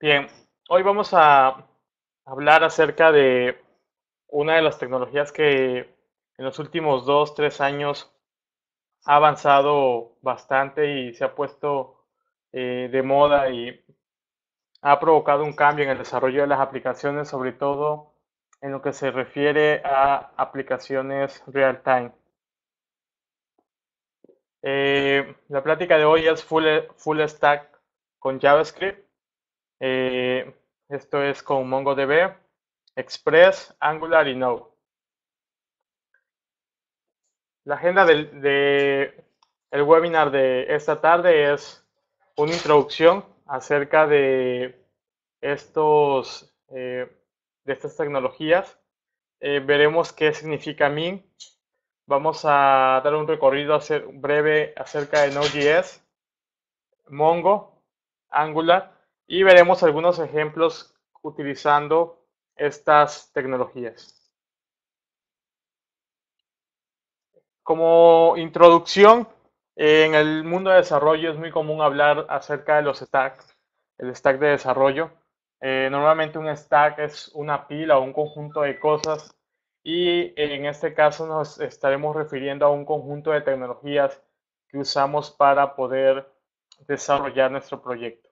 Bien, hoy vamos a hablar acerca de una de las tecnologías que en los últimos 2, 3 años ha avanzado bastante y se ha puesto de moda y ha provocado un cambio en el desarrollo de las aplicaciones, sobre todo en lo que se refiere a aplicaciones real time. La plática de hoy es full stack con JavaScript. Esto es con MongoDB, Express, Angular y Node. La agenda el webinar de esta tarde es una introducción acerca estos, eh, de estas tecnologías. Veremos qué significa Min. Vamos a dar un recorrido breve acerca de Node.js, Mongo, Angular y veremos algunos ejemplos utilizando estas tecnologías. Como introducción, en el mundo de desarrollo es muy común hablar acerca de los stacks, el stack de desarrollo. Normalmente un stack es una pila o un conjunto de cosas y en este caso nos estaremos refiriendo a un conjunto de tecnologías que usamos para poder desarrollar nuestro proyecto.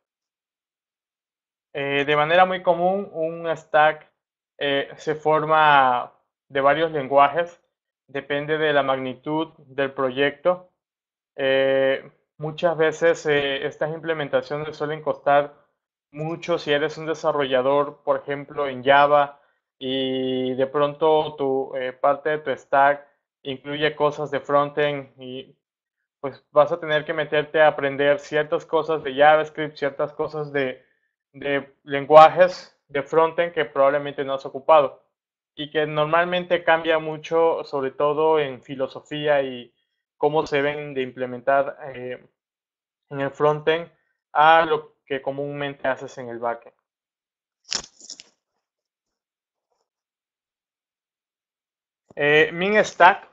De manera muy común, un stack se forma de varios lenguajes, depende de la magnitud del proyecto. Muchas veces estas implementaciones suelen costar mucho si eres un desarrollador, por ejemplo, en Java, y de pronto tu parte de tu stack incluye cosas de frontend y pues vas a tener que meterte a aprender ciertas cosas de JavaScript, ciertas cosas de lenguajes de frontend que probablemente no has ocupado y que normalmente cambia mucho, sobre todo en filosofía y cómo se deben de implementar en el frontend a lo que comúnmente haces en el backend. MinStack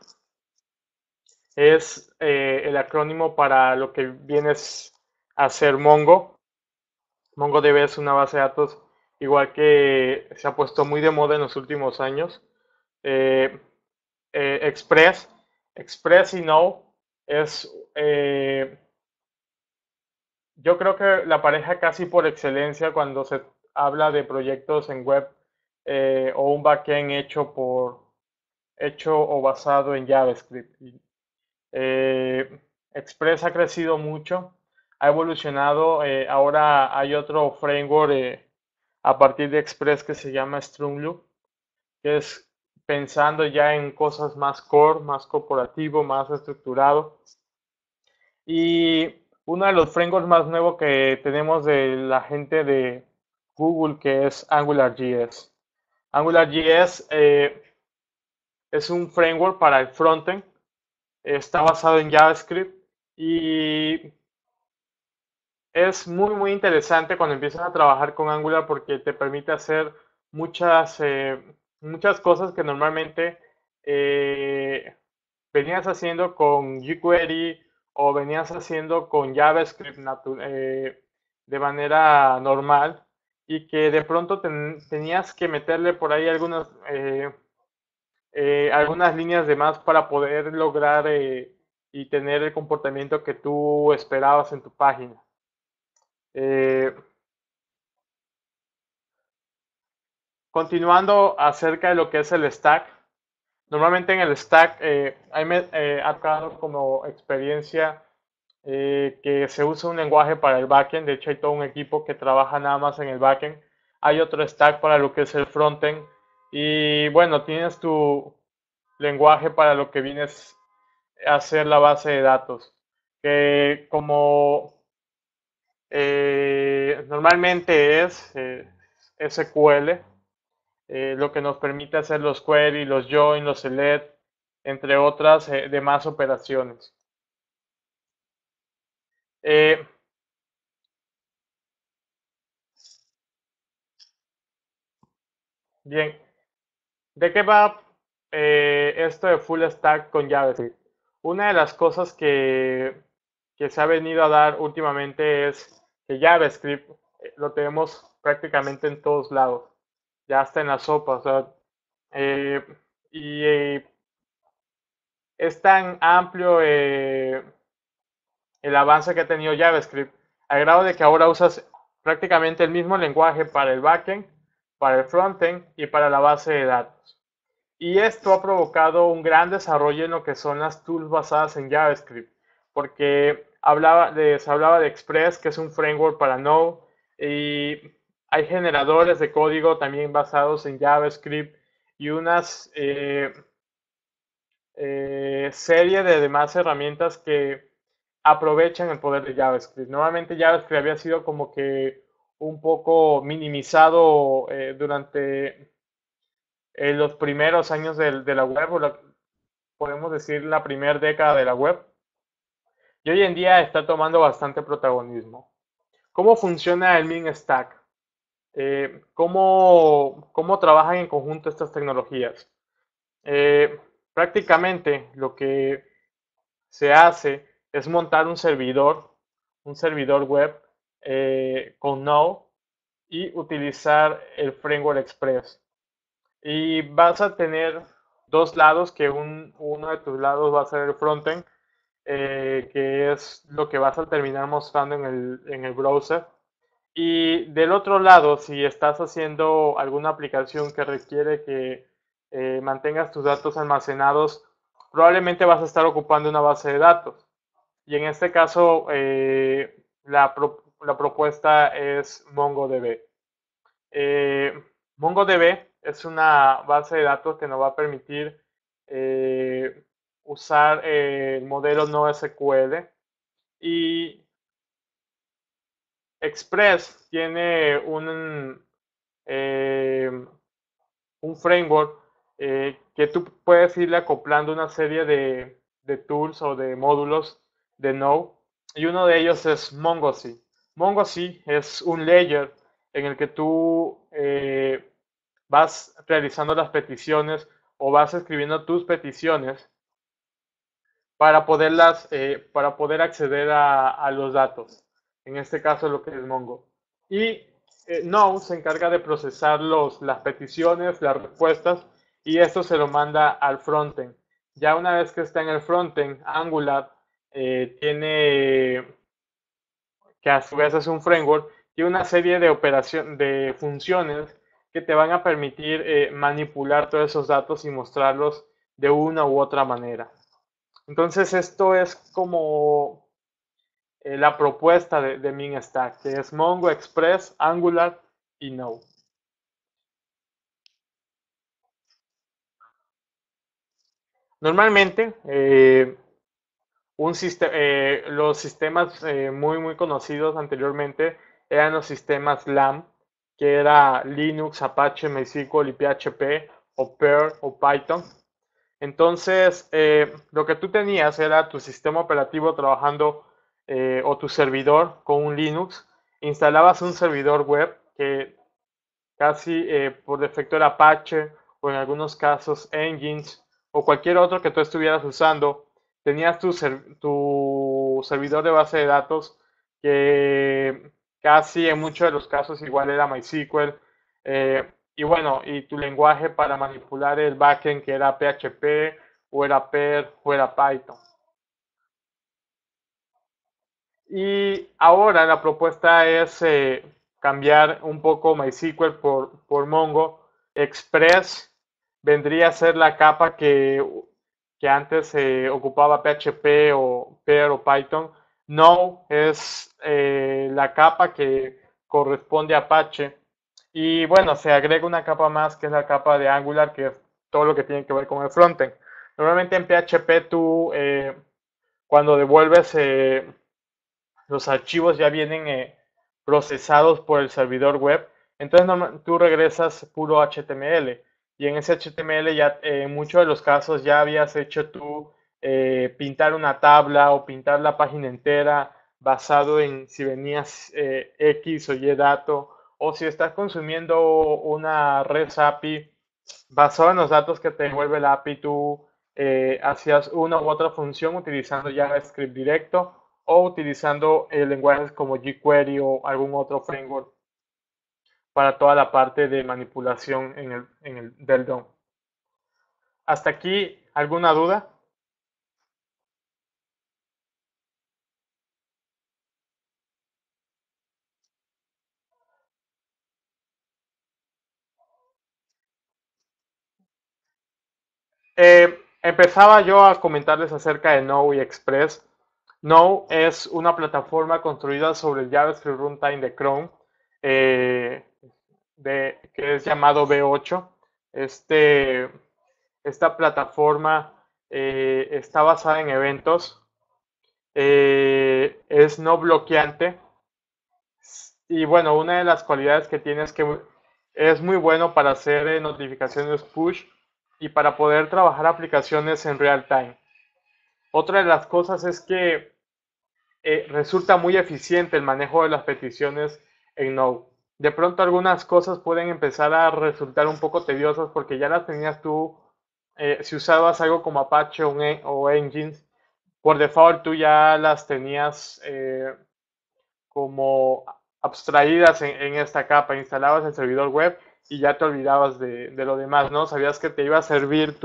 es el acrónimo para lo que vienes a ser Mongo. MongoDB es una base de datos igual que se ha puesto muy de moda en los últimos años. Eh, Express, Express y Node es, yo creo que la pareja casi por excelencia cuando se habla de proyectos en web o un backend hecho o basado en JavaScript. Eh, Express ha crecido mucho, ha evolucionado. Ahora hay otro framework a partir de Express que se llama Strongloop, que es pensando ya en cosas más core, más corporativo, más estructurado. Y uno de los frameworks más nuevos que tenemos de la gente de Google, que es AngularJS. AngularJS es un framework para el frontend, está basado en JavaScript y es muy interesante cuando empiezas a trabajar con Angular porque te permite hacer muchas cosas que normalmente eh, venías haciendo con jQuery o venías haciendo con JavaScript de manera normal y que de pronto tenías que meterle por ahí algunas líneas de más para poder lograr y tener el comportamiento que tú esperabas en tu página. Eh, Continuando acerca de lo que es el stack, normalmente en el stack a mí me ha tocado como experiencia que se usa un lenguaje para el backend. De hecho, hay todo un equipo que trabaja nada más en el backend. Hay otro stack para lo que es el frontend. Y bueno, tienes tu lenguaje para lo que vienes a hacer la base de datos. Que como normalmente es SQL, lo que nos permite hacer los query, los join, los select, entre otras demás operaciones. Eh, Bien, ¿de qué va esto de full stack con JavaScript? Una de las cosas que se ha venido a dar últimamente es que JavaScript lo tenemos prácticamente en todos lados, ya hasta en la sopa, o sea, eh, y es tan amplio el avance que ha tenido JavaScript, al grado de que ahora usas prácticamente el mismo lenguaje para el backend, para el frontend y para la base de datos. Y esto ha provocado un gran desarrollo en lo que son las tools basadas en JavaScript, porque se hablaba de Express, que es un framework para Node, y hay generadores de código también basados en JavaScript y unas serie de demás herramientas que aprovechan el poder de JavaScript. Normalmente JavaScript había sido como que un poco minimizado durante los primeros años de la web, podemos decir la primera década de la web, y hoy en día está tomando bastante protagonismo. ¿Cómo funciona el Min Stack? ¿Cómo trabajan en conjunto estas tecnologías? Eh, Prácticamente lo que se hace es montar un servidor web con Node y utilizar el framework Express. Y vas a tener dos lados, que uno de tus lados va a ser el frontend, que es lo que vas a terminar mostrando en el browser. Y del otro lado, si estás haciendo alguna aplicación que requiere que mantengas tus datos almacenados, probablemente vas a estar ocupando una base de datos. Y en este caso, la propuesta es MongoDB. Eh, MongoDB es una base de datos que nos va a permitir eh, usar el modelo NoSQL, y Express tiene eh, un framework que tú puedes irle acoplando una serie de tools o de módulos de Node, y uno de ellos es Mongoose. Mongoose es un layer en el que tú vas realizando las peticiones o vas escribiendo tus peticiones para poder acceder a los datos. En este caso, lo que es Mongo. Y Node se encarga de procesar las peticiones, las respuestas, y esto se lo manda al frontend. Ya una vez que está en el frontend, Angular tiene, que a su vez es un framework, tiene una serie de funciones que te van a permitir manipular todos esos datos y mostrarlos de una u otra manera. Entonces, esto es como la propuesta de MinStack, que es Mongo, Express, Angular y Node. Normalmente, los sistemas muy conocidos anteriormente eran los sistemas LAMP, que era Linux, Apache, MySQL y PHP, o Perl o Python. Entonces, lo que tú tenías era tu sistema operativo trabajando o tu servidor con un Linux. Instalabas un servidor web que casi por defecto era Apache, o en algunos casos Nginx, o cualquier otro que tú estuvieras usando. Tenías tu servidor de base de datos, que casi en muchos de los casos igual era MySQL. Y bueno, y tu lenguaje para manipular el backend, que era PHP o era Perl o era Python. Y ahora la propuesta es cambiar un poco MySQL por Mongo. Express vendría a ser la capa que antes ocupaba PHP o Perl o Python. Node es la capa que corresponde a Apache. Y bueno, se agrega una capa más, que es la capa de Angular, que es todo lo que tiene que ver con el frontend. Normalmente en PHP tú, cuando devuelves los archivos, ya vienen procesados por el servidor web. Entonces tú regresas puro HTML, y en ese HTML ya en muchos de los casos ya habías hecho tú pintar una tabla o pintar la página entera basado en si venías X o Y dato, o si estás consumiendo una REST API basado en los datos que te devuelve la API. Tú hacías una u otra función utilizando JavaScript directo o utilizando lenguajes como jQuery o algún otro framework para toda la parte de manipulación en el del DOM. ¿Hasta aquí alguna duda? Empezaba yo a comentarles acerca de Node y Express. Node es una plataforma construida sobre el JavaScript Runtime de Chrome, eh, que es llamado V8. Este, esta plataforma está basada en eventos, es no bloqueante y bueno, una de las cualidades que tiene es que es muy bueno para hacer notificaciones push y para poder trabajar aplicaciones en real time. Otra de las cosas es que resulta muy eficiente el manejo de las peticiones en Node. De pronto algunas cosas pueden empezar a resultar un poco tediosas porque ya las tenías tú, si usabas algo como Apache o Engines, por default tú ya las tenías como abstraídas en esta capa, instalabas el servidor web y ya te olvidabas de lo demás, ¿no? Sabías que te iba a servir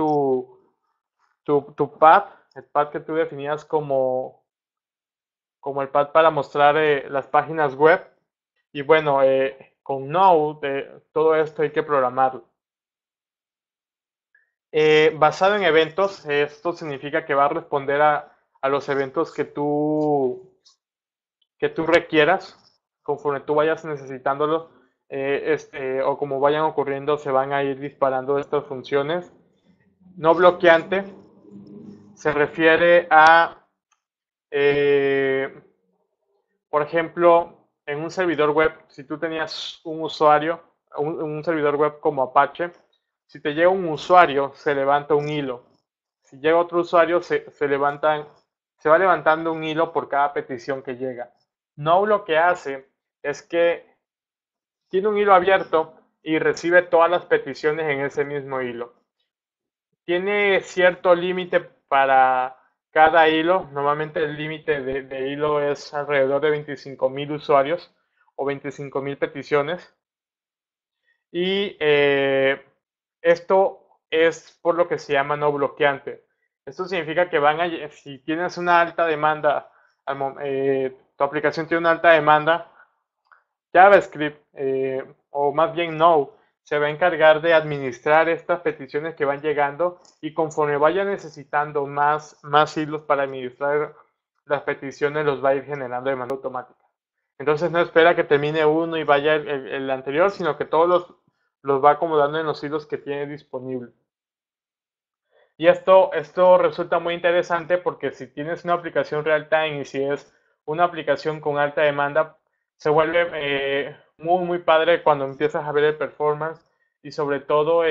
tu path, el path que tú definías como el pad para mostrar las páginas web. Y bueno, con Node todo esto hay que programarlo. Basado en eventos, esto significa que va a responder a los eventos que tú requieras, conforme tú vayas necesitándolos, o como vayan ocurriendo, se van a ir disparando estas funciones. No bloqueante se refiere a, eh, por ejemplo, en un servidor web, si tú tenías un usuario, un servidor web como Apache, si te llega un usuario, se levanta un hilo. Si llega otro usuario, se va levantando un hilo por cada petición que llega. No lo que hace es que tiene un hilo abierto y recibe todas las peticiones en ese mismo hilo. Tiene cierto límite para cada hilo. Normalmente el límite de hilo es alrededor de 25.000 usuarios o 25.000 peticiones. Y esto es por lo que se llama no bloqueante. Esto significa que si tienes una alta demanda, tu aplicación tiene una alta demanda, JavaScript, o más bien Node, se va a encargar de administrar estas peticiones que van llegando y conforme vaya necesitando más hilos para administrar las peticiones, los va a ir generando de manera automática. Entonces no espera que termine uno y vaya el anterior, sino que todos los va acomodando en los hilos que tiene disponible. Y esto resulta muy interesante porque si tienes una aplicación real time y si es una aplicación con alta demanda, se vuelve muy, muy padre cuando empiezas a ver el performance y sobre todo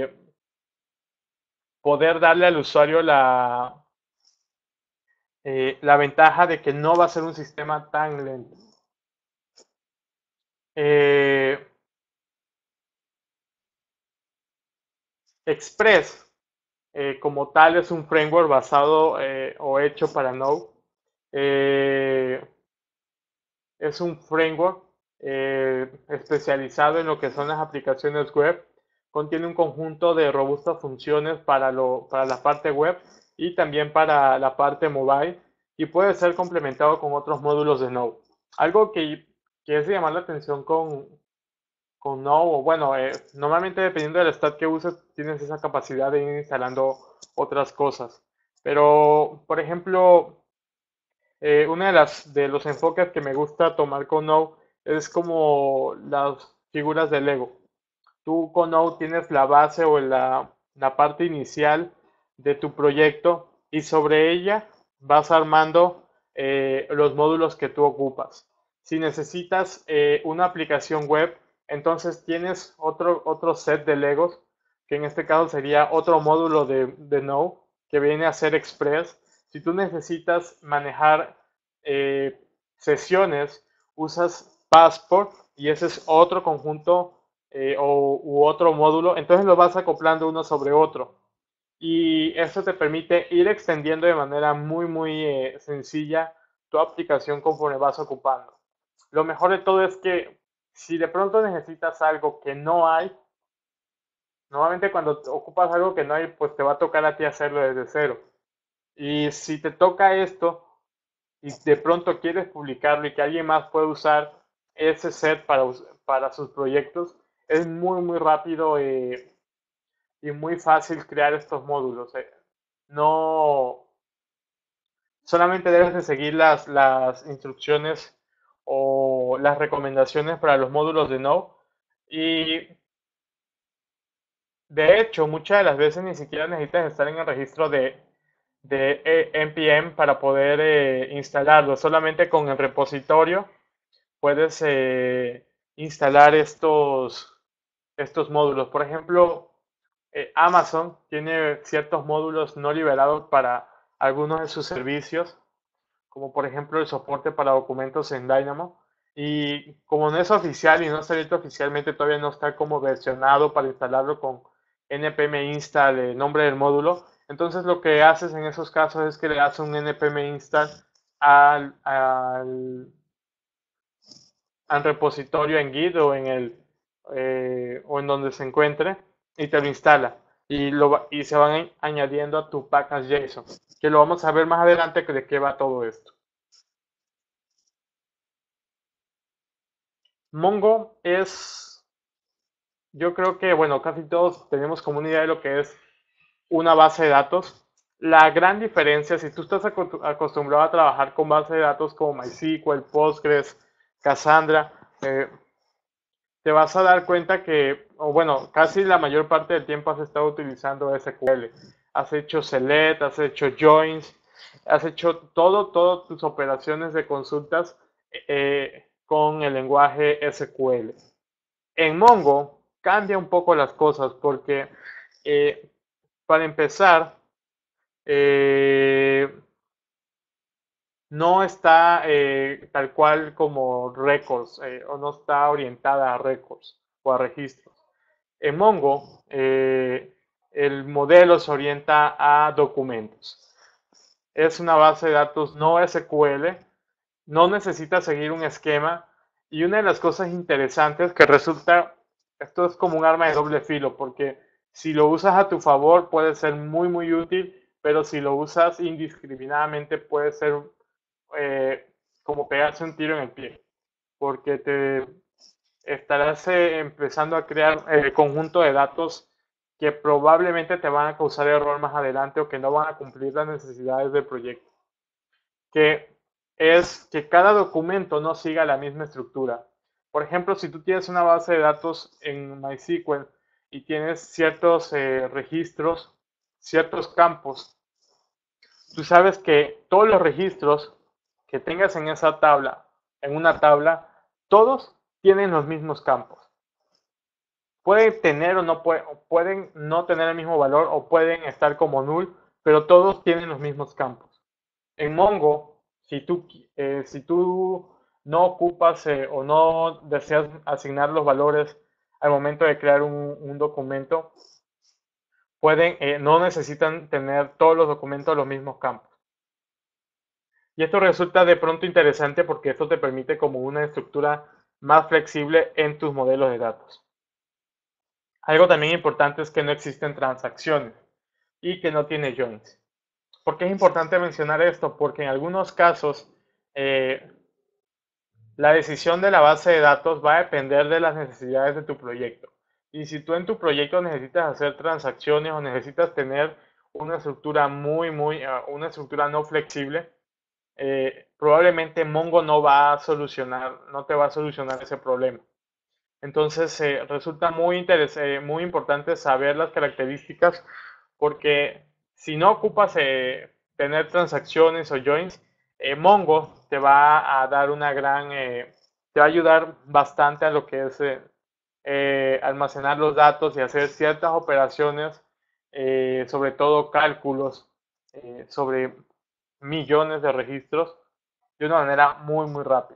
poder darle al usuario la ventaja de que no va a ser un sistema tan lento. Eh, Express como tal es un framework basado o hecho para Node. Eh, es un framework especializado en lo que son las aplicaciones web. Contiene un conjunto de robustas funciones para la parte web y también para la parte mobile y puede ser complementado con otros módulos de Node. Algo que es de llamar la atención con Node, o bueno, normalmente dependiendo del stack que uses, tienes esa capacidad de ir instalando otras cosas. Pero, por ejemplo, una de los enfoques que me gusta tomar con Node es como las figuras de Lego. Tú con Node tienes la base o la parte inicial de tu proyecto y sobre ella vas armando los módulos que tú ocupas. Si necesitas una aplicación web, entonces tienes otro set de Legos, que en este caso sería otro módulo de Node, que viene a ser Express. Si tú necesitas manejar eh, sesiones, usas Passport y ese es otro conjunto u otro módulo, entonces lo vas acoplando uno sobre otro. Y eso te permite ir extendiendo de manera muy, muy sencilla tu aplicación conforme vas ocupando. Lo mejor de todo es que Si de pronto necesitas algo que no hay, normalmente cuando ocupas algo que no hay, pues te va a tocar a ti hacerlo desde cero. Y si te toca esto y de pronto quieres publicarlo y que alguien más pueda usar ese set para sus proyectos, es muy, muy rápido y muy fácil crear estos módulos. No, solamente debes de seguir las instrucciones o las recomendaciones para los módulos de Node. Y de hecho, muchas de las veces ni siquiera necesitas estar en el registro de NPM para poder instalarlo. Solamente con el repositorio puedes instalar estos módulos. Por ejemplo, Amazon tiene ciertos módulos no liberados para algunos de sus servicios, como por ejemplo el soporte para documentos en Dynamo. Y como no es oficial y no está abierto oficialmente, todavía no está como versionado para instalarlo con npm install, el nombre del módulo. Entonces lo que haces en esos casos es que le das un npm install al, al, al repositorio en Git o o en donde se encuentre y te lo instala y se van añadiendo a tu package JSON, que lo vamos a ver más adelante de qué va todo esto. Mongo es, yo creo que, bueno, casi todos tenemos como una idea de lo que es una base de datos. La gran diferencia, si tú estás acostumbrado a trabajar con bases de datos como MySQL, Postgres, Cassandra, te vas a dar cuenta que, o bueno, casi la mayor parte del tiempo has estado utilizando SQL. Has hecho select, has hecho joins, has hecho todas tus operaciones de consultas con el lenguaje SQL. En Mongo cambia un poco las cosas porque, eh, para empezar, eh, no está tal cual como records o no está orientada a records o a registros. En Mongo, el modelo se orienta a documentos. Es una base de datos no SQL, no necesita seguir un esquema y una de las cosas interesantes que resulta, esto es como un arma de doble filo, porque si lo usas a tu favor puede ser muy muy útil, pero si lo usas indiscriminadamente puede ser eh, como pegarse un tiro en el pie, porque te estarás empezando a crear el conjunto de datos que probablemente te van a causar error más adelante o que no van a cumplir las necesidades del proyecto, que es que cada documento no siga la misma estructura. Por ejemplo, si tú tienes una base de datos en MySQL y tienes ciertos registros, ciertos campos, tú sabes que todos los registros que tengas en esa tabla, en una tabla, todos tienen los mismos campos. Pueden tener o no pueden no tener el mismo valor o pueden estar como null, pero todos tienen los mismos campos. En Mongo, si tú no ocupas o no deseas asignar los valores al momento de crear un documento, no necesitan tener todos los documentos los mismos campos. Y esto resulta de pronto interesante porque esto te permite como una estructura más flexible en tus modelos de datos. Algo también importante es que no existen transacciones y que no tiene joins. ¿Por qué es importante mencionar esto? Porque en algunos casos eh, la decisión de la base de datos va a depender de las necesidades de tu proyecto. Y si tú en tu proyecto necesitas hacer transacciones o necesitas tener una estructura una estructura no flexible, probablemente Mongo no te va a solucionar ese problema. Entonces, resulta muy importante saber las características porque si no ocupas tener transacciones o joins, Mongo te va a dar te va a ayudar bastante a lo que es almacenar los datos y hacer ciertas operaciones, sobre todo cálculos sobre millones de registros de una manera muy, muy rápida.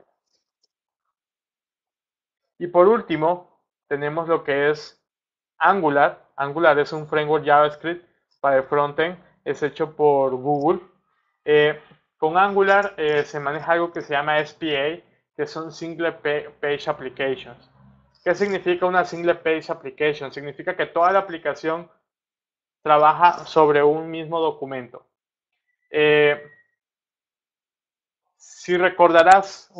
Y por último, tenemos lo que es Angular. Angular es un framework JavaScript para el frontend, es hecho por Google. Eh, con Angular se maneja algo que se llama SPA, que son Single Page Applications. ¿Qué significa una Single Page Application? Significa que toda la aplicación trabaja sobre un mismo documento. Eh, si recordarás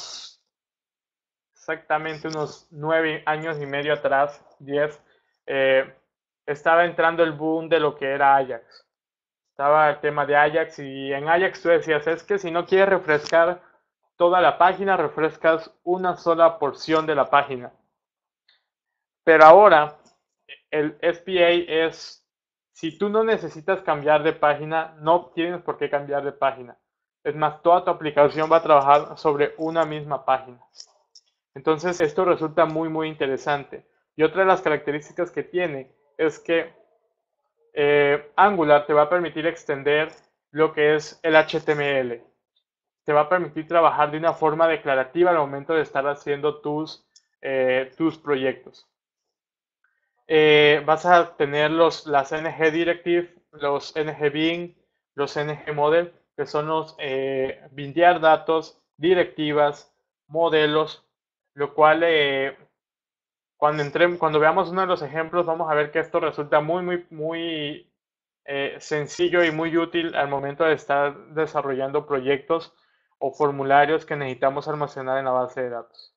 exactamente unos 9 años y medio atrás, 10, eh, estaba entrando el boom de lo que era Ajax. Estaba el tema de Ajax y en Ajax tú decías, es que si no quieres refrescar toda la página, refrescas una sola porción de la página. Pero ahora el SPA es, si tú no necesitas cambiar de página, no tienes por qué cambiar de página. Es más, toda tu aplicación va a trabajar sobre una misma página. Entonces, esto resulta muy, muy interesante. Y otra de las características que tiene es que Angular te va a permitir extender lo que es el HTML. Te va a permitir trabajar de una forma declarativa al momento de estar haciendo tus proyectos. Vas a tener las NG Directive, los NG Bin, los NG Model, que son los bindear datos, directivas, modelos, lo cual cuando veamos uno de los ejemplos vamos a ver que esto resulta muy, muy, muy sencillo y muy útil al momento de estar desarrollando proyectos o formularios que necesitamos almacenar en la base de datos.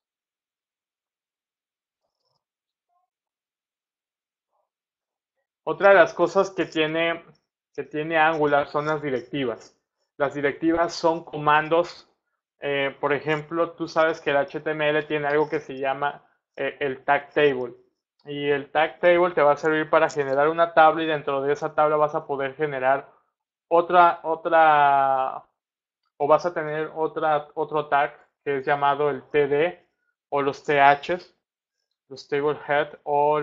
Otra de las cosas que tiene Angular son las directivas. Las directivas son comandos. Por ejemplo, tú sabes que el HTML tiene algo que se llama el tag table. Y el tag table te va a servir para generar una tabla y dentro de esa tabla vas a poder generar otra, o vas a tener otro tag que es llamado el TD o los THs, los table head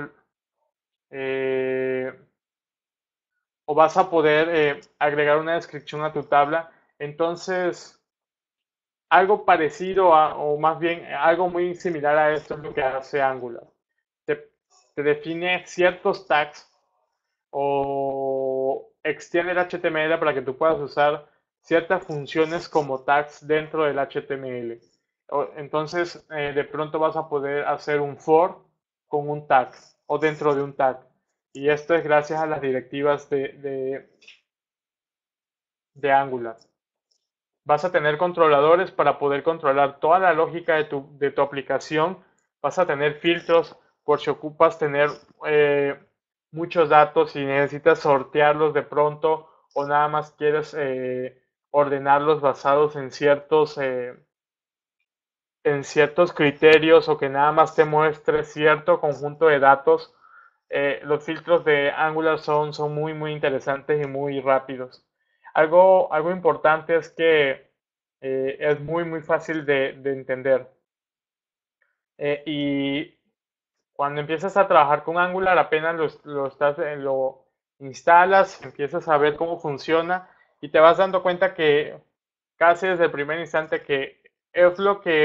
eh, o vas a poder agregar una descripción a tu tabla. Entonces, algo parecido o más bien algo muy similar a esto es lo que hace Angular. Te, te define ciertos tags o extiende el HTML para que tú puedas usar ciertas funciones como tags dentro del HTML. Entonces, de pronto vas a poder hacer un for con un tag o dentro de un tag. Y esto es gracias a las directivas de Angular. Vas a tener controladores para poder controlar toda la lógica de tu aplicación. Vas a tener filtros por si ocupas tener eh, muchos datos y necesitas sortearlos de pronto o nada más quieres ordenarlos basados en ciertos criterios o que nada más te muestre cierto conjunto de datos. Los filtros de Angular son muy, muy interesantes y muy rápidos. Algo importante es que es muy, muy fácil de entender. Y cuando empiezas a trabajar con Angular, apenas lo instalas, empiezas a ver cómo funciona y te vas dando cuenta que casi desde el primer instante que es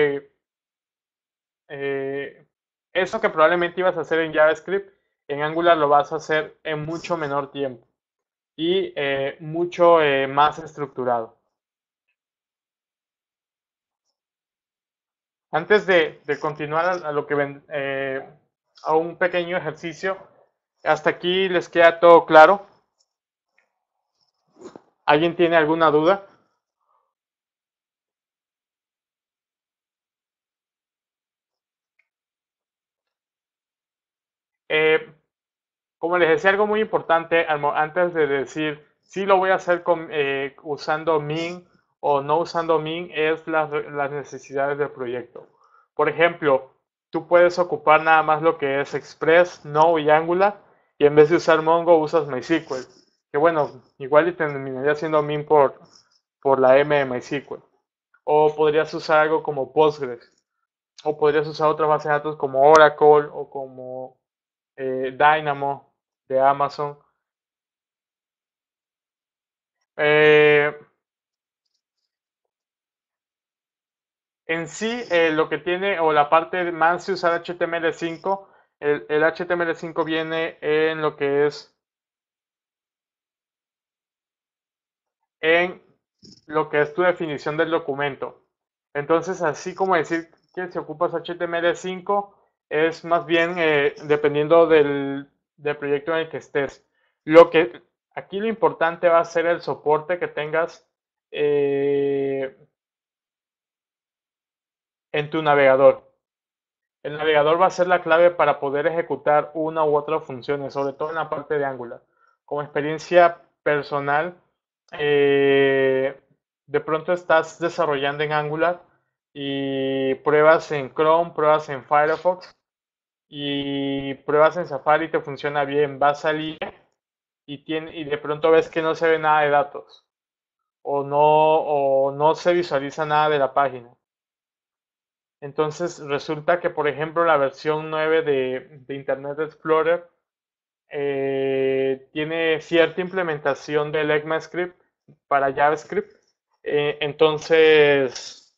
eh, eso que probablemente ibas a hacer en JavaScript, en Angular lo vas a hacer en mucho menor tiempo y mucho más estructurado. Antes de continuar a lo que a un pequeño ejercicio, hasta aquí les queda todo claro. ¿Alguien tiene alguna duda? Eh, Como les decía, algo muy importante antes de decir si lo voy a hacer usando Min o no usando Min es las necesidades del proyecto. Por ejemplo, tú puedes ocupar nada más lo que es Express, Node y Angular y en vez de usar Mongo usas MySQL. Que bueno, igual y terminaría siendo Min por la M de MySQL. O podrías usar algo como Postgres. O podrías usar otra base de datos como Oracle o como Dynamo de Amazon. Eh, en sí, lo que tiene, o la parte más de usar HTML5, el HTML5 viene en lo que es tu definición del documento. Entonces, así como decir que si ocupas HTML5 es más bien dependiendo del proyecto en el que estés. Aquí lo importante va a ser el soporte que tengas eh, en tu navegador. El navegador va a ser la clave para poder ejecutar una u otra función, sobre todo en la parte de Angular. Como experiencia personal, eh, de pronto estás desarrollando en Angular y pruebas en Chrome, pruebas en Firefox y pruebas en Safari y te funciona bien. Vas a salir y de pronto ves que no se ve nada de datos o no se visualiza nada de la página. Entonces resulta que, por ejemplo, la versión 9 de Internet Explorer tiene cierta implementación del ECMAScript para JavaScript. Entonces,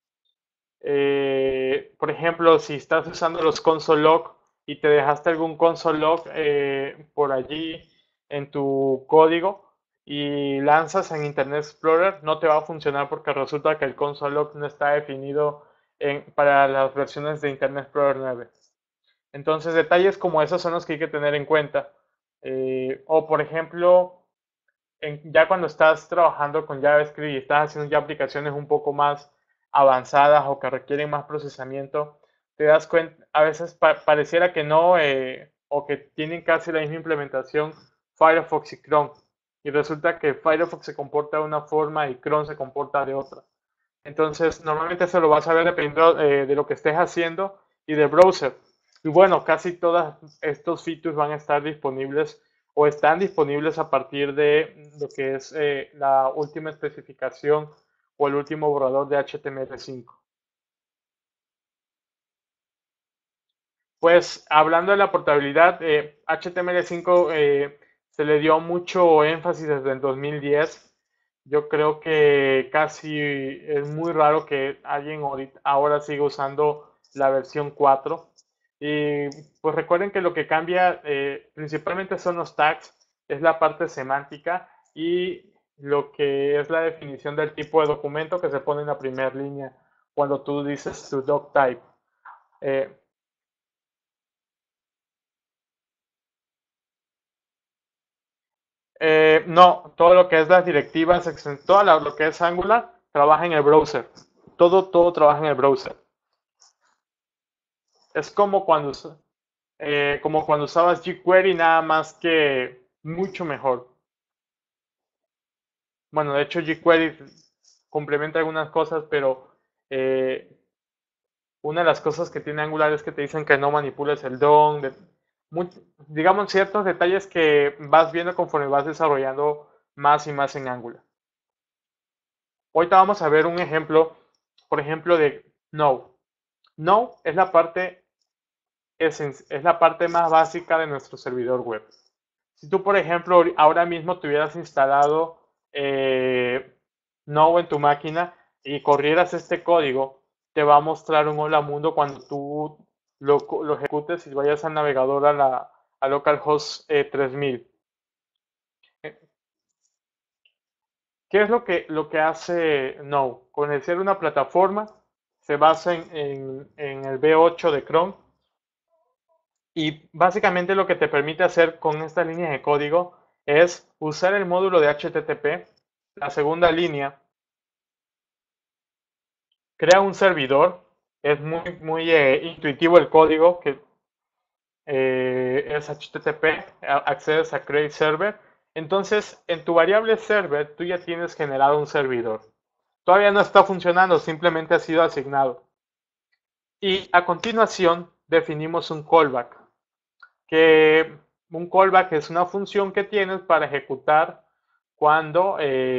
por ejemplo, si estás usando los console log y te dejaste algún console log por allí en tu código y lanzas en Internet Explorer, no te va a funcionar porque resulta que el console log no está definido para las versiones de Internet Explorer 9. Entonces, detalles como esos son los que hay que tener en cuenta. O, por ejemplo, ya cuando estás trabajando con JavaScript y estás haciendo ya aplicaciones un poco más avanzadas o que requieren más procesamiento, te das cuenta, a veces pareciera que no, o que tienen casi la misma implementación Firefox y Chrome. Y resulta que Firefox se comporta de una forma y Chrome se comporta de otra. Entonces, normalmente eso lo vas a ver dependiendo de lo que estés haciendo y del browser. Y bueno, casi todos estos features van a estar disponibles o están disponibles a partir de lo que es la última especificación o el último borrador de HTML5. Pues hablando de la portabilidad, HTML5 se le dio mucho énfasis desde el 2010. Yo creo que casi es muy raro que alguien ahora siga usando la versión 4. Y pues recuerden que lo que cambia principalmente son los tags, es la parte semántica y lo que es la definición del tipo de documento que se pone en la primera línea cuando tú dices to doc type. Eh, no, todo lo que es las directivas, lo que es Angular, trabaja en el browser. Todo trabaja en el browser. Es como cuando usabas jQuery, nada más que mucho mejor. Bueno, de hecho jQuery complementa algunas cosas, pero eh, una de las cosas que tiene Angular es que te dicen que no manipules el DOM, mu- digamos ciertos detalles que vas viendo conforme vas desarrollando más y más en Angular. Ahorita vamos a ver un ejemplo, por ejemplo, de No. No es la parte más básica de nuestro servidor web. Si tú, por ejemplo, ahora mismo tuvieras instalado Node en tu máquina y corrieras este código, te va a mostrar un hola mundo cuando tú lo ejecutes y vayas al navegador a localhost 3000. ¿Qué es lo que hace Node? Con el ser una plataforma, se basa en el V8 de Chrome y básicamente lo que te permite hacer con estas líneas de código es usar el módulo de HTTP. La segunda línea crea un servidor. Es muy intuitivo el código que es HTTP. Accedes a Create Server. Entonces, en tu variable server, tú ya tienes generado un servidor. Todavía no está funcionando, simplemente ha sido asignado. Y a continuación definimos un callback. Que un callback es una función que tienes para ejecutar cuando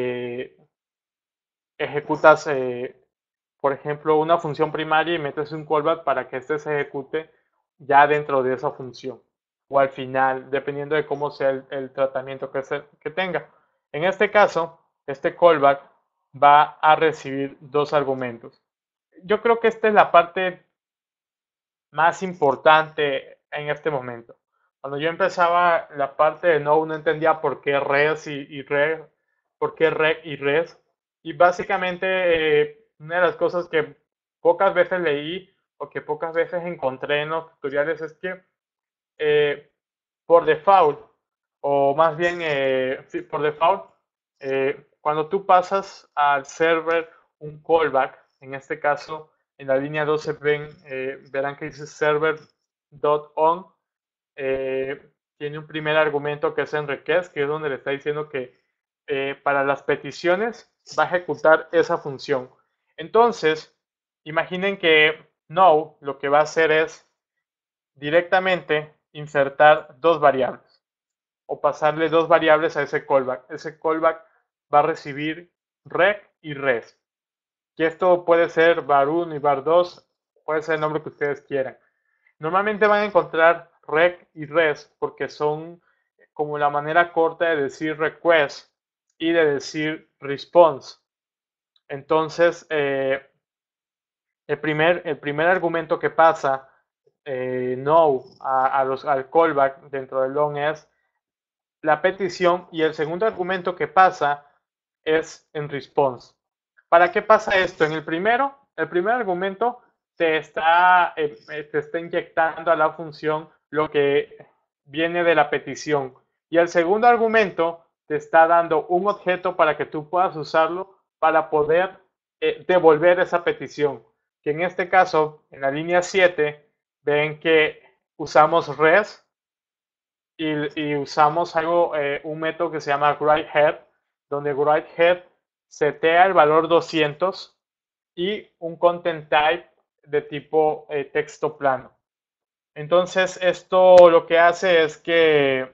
ejecutas, por ejemplo, una función primaria y metes un callback para que éste se ejecute ya dentro de esa función o al final, dependiendo de cómo sea el tratamiento que tenga. En este caso, este callback va a recibir dos argumentos. Yo creo que esta es la parte más importante en este momento. Cuando yo empezaba la parte de Node no entendía por qué res y res, por qué rec y res. Y básicamente una de las cosas que pocas veces leí o que pocas veces encontré en los tutoriales es que eh, por default, o más bien sí, por default, cuando tú pasas al server un callback, en este caso en la línea 12 verán que dice server.on, tiene un primer argumento que es en request, que es donde le está diciendo que para las peticiones va a ejecutar esa función. Entonces, imaginen que no, lo que va a hacer es directamente insertar dos variables o pasarle dos variables a ese callback. Ese callback va a recibir rec y res. Que esto puede ser var1 y var2, puede ser el nombre que ustedes quieran. Normalmente van a encontrar rec y res porque son como la manera corta de decir request y de decir response. Entonces, el primer argumento que pasa no al callback dentro del long es la petición y el segundo argumento que pasa es en response. ¿Para qué pasa esto? El primer argumento te está inyectando a la función lo que viene de la petición y el segundo argumento te está dando un objeto para que tú puedas usarlo para poder devolver esa petición. Que en este caso, en la línea 7, ven que usamos res y usamos un método que se llama writeHead, donde writeHead setea el valor 200 y un content type de tipo texto plano. Entonces, esto lo que hace es que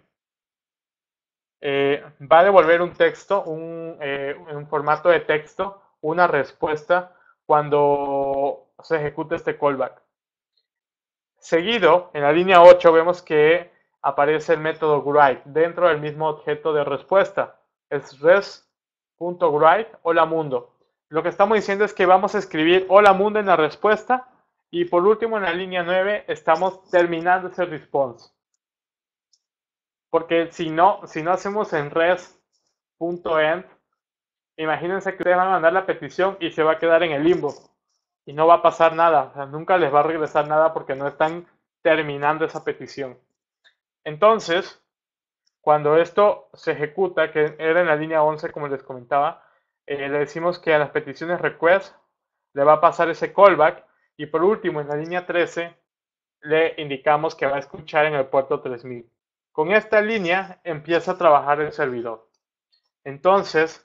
va a devolver un texto, en formato de texto, una respuesta cuando se ejecute este callback. Seguido, en la línea 8 vemos que aparece el método write dentro del mismo objeto de respuesta. Es res.write hola mundo. Lo que estamos diciendo es que vamos a escribir hola mundo en la respuesta y por último en la línea 9 estamos terminando ese response. Porque si no hacemos en res.end, imagínense que ustedes van a mandar la petición y se va a quedar en el limbo y no va a pasar nada, o sea, nunca les va a regresar nada porque no están terminando esa petición. Entonces, cuando esto se ejecuta, que era en la línea 11 como les comentaba, le decimos que a las peticiones request le va a pasar ese callback y por último en la línea 13 le indicamos que va a escuchar en el puerto 3000. Con esta línea empieza a trabajar el servidor. Entonces,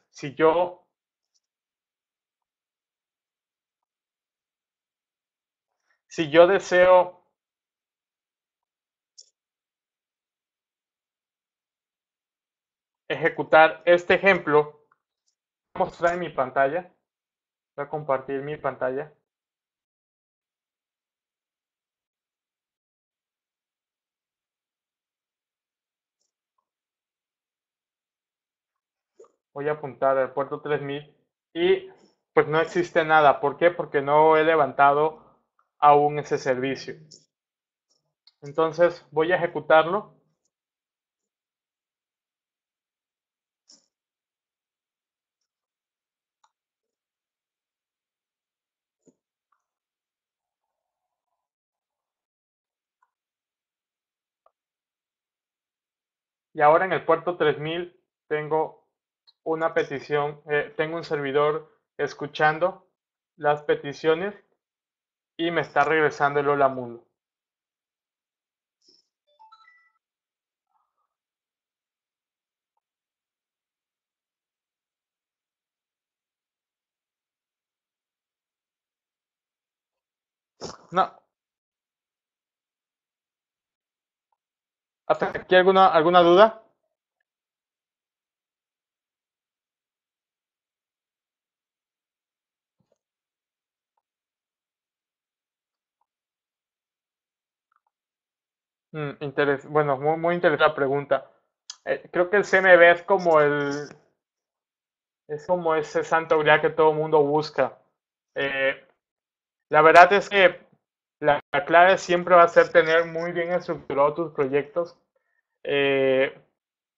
si yo deseo ejecutar este ejemplo, voy a mostrar en mi pantalla, voy a compartir mi pantalla. Voy a apuntar al puerto 3000 y pues no existe nada. ¿Por qué? Porque no he levantado aún ese servicio. Entonces voy a ejecutarlo y ahora en el puerto 3000 tengo una petición, tengo un servidor escuchando las peticiones y me está regresando el hola mundo. No, ¿hasta aquí alguna duda? Bueno, muy, muy interesante la pregunta. Creo que el CMB es como ese santo grial que todo el mundo busca. Eh, la verdad es que la clave siempre va a ser tener muy bien estructurados tus proyectos. Eh,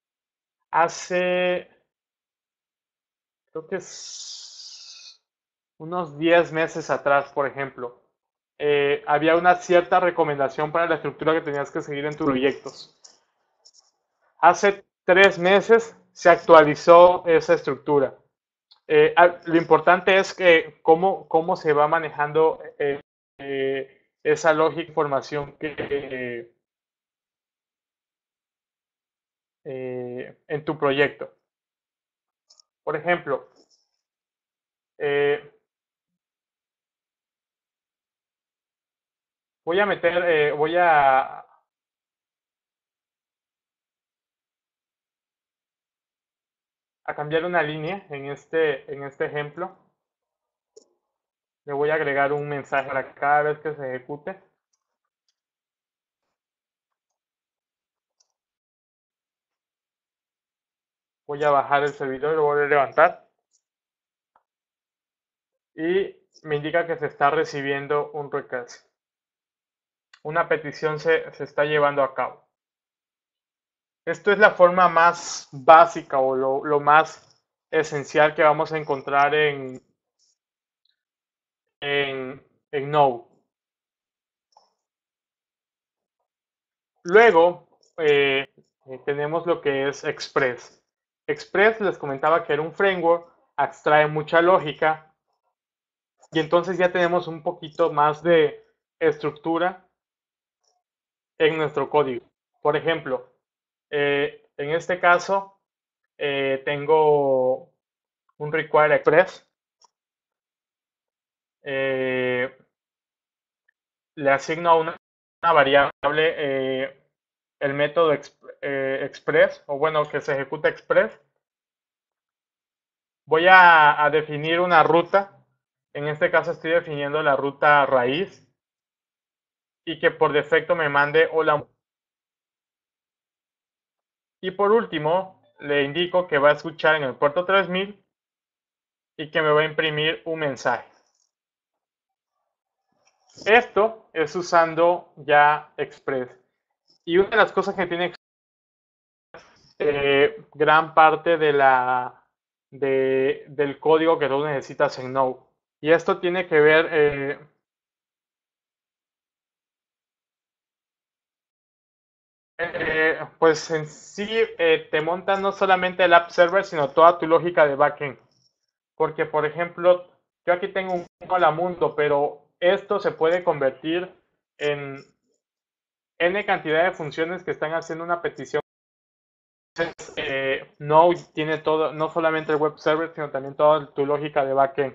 hace, creo que es unos 10 meses atrás, por ejemplo, había una cierta recomendación para la estructura que tenías que seguir en tus proyectos. Hace 3 meses se actualizó esa estructura. Lo importante es que cómo se va manejando esa lógica información en tu proyecto. Por ejemplo, eh, voy a cambiar una línea en este ejemplo. Le voy a agregar un mensaje para cada vez que se ejecute. Voy a bajar el servidor y lo voy a levantar. Y me indica que se está recibiendo un request. Una petición se está llevando a cabo. Esto es la forma más básica o lo más esencial que vamos a encontrar en Node. Luego tenemos lo que es Express. Express les comentaba que era un framework, extrae mucha lógica y entonces ya tenemos un poquito más de estructura en nuestro código. Por ejemplo, en este caso tengo un require express, eh, le asigno a una variable el método express, o bueno, que se ejecuta express. Voy a definir una ruta, en este caso estoy definiendo la ruta raíz, y que por defecto me mande hola. Y por último, le indico que va a escuchar en el puerto 3000 y que me va a imprimir un mensaje. Esto es usando ya Express. Y una de las cosas que tiene gran parte del código que tú necesitas en Node. Y esto tiene que ver, pues en sí te monta no solamente el app server, sino toda tu lógica de backend. Porque, por ejemplo, yo aquí tengo un hola mundo, pero esto se puede convertir en N cantidad de funciones que están haciendo una petición. Node tiene todo, no solamente el web server, sino también toda tu lógica de backend.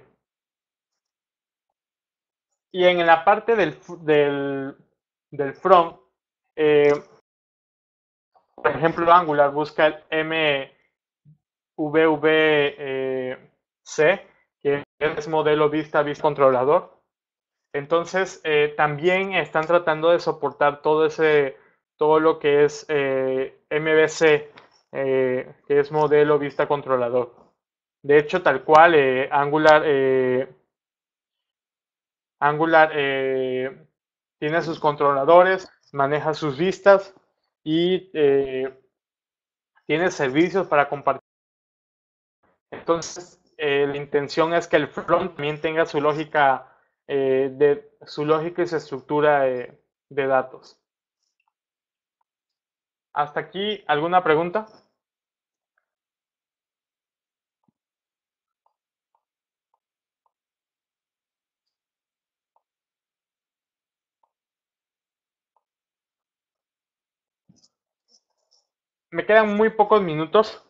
Y en la parte del front, eh, por ejemplo, Angular busca el MVVC, que es modelo vista controlador. Entonces, también están tratando de soportar todo lo que es MVC, que es modelo vista controlador. De hecho, tal cual, Angular tiene sus controladores, maneja sus vistas y tiene servicios para compartir. Entonces, la intención es que el front también tenga su lógica y su estructura de datos. Hasta aquí, ¿alguna pregunta? Me quedan muy pocos minutos.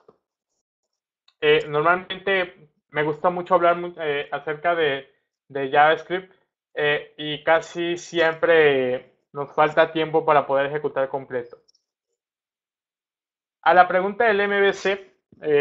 Normalmente me gusta mucho hablar acerca de JavaScript y casi siempre nos falta tiempo para poder ejecutar completo. A la pregunta del MVC,